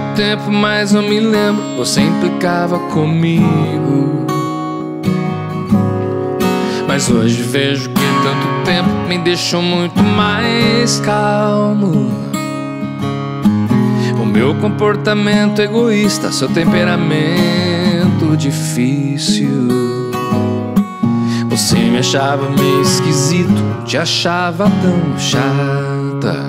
tempo, mas eu me lembro, você implicava comigo. Mas hoje vejo que tanto tempo me deixou muito mais calmo. O meu comportamento egoísta, seu temperamento difícil. Você me achava meio esquisito, te achava tão chata.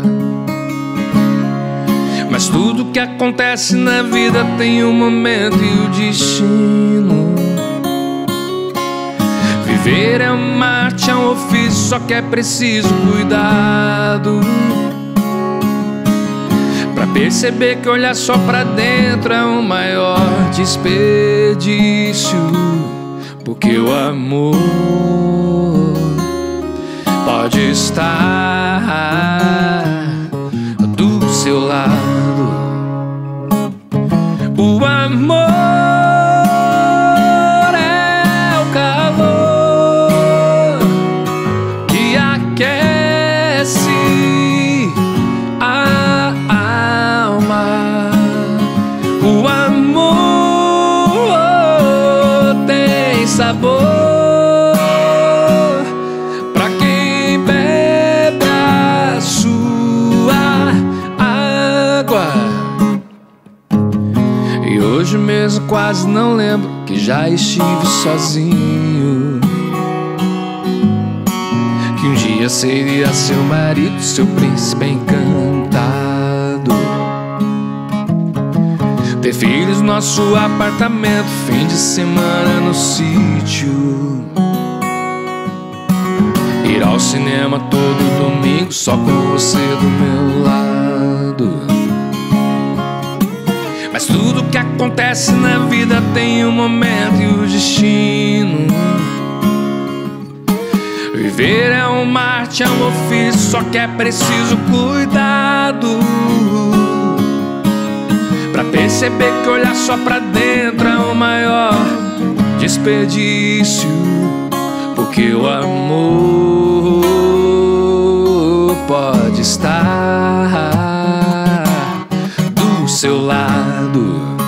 Mas tudo que acontece na vida tem um momento e o destino. Viver é uma arte, é um ofício, só que é preciso cuidado pra perceber que olhar só pra dentro é o maior desperdício. Porque o amor pode estar do seu lado. O amor é o calor que aquece a alma. O amor tem sabor pra quem bebe a sua água. E hoje mesmo quase não lembro que já estive sozinho, que um dia seria seu marido, seu príncipe encantado. Ter filhos no nosso apartamento, fim de semana no sítio. Ir ao cinema todo domingo só com você do meu lado. Mas tudo que acontece na vida tem um momento e o destino. Viver é uma arte, é um ofício, só que é preciso cuidado pra perceber que olhar só pra dentro é o maior desperdício. Porque o amor pode estar do seu lado.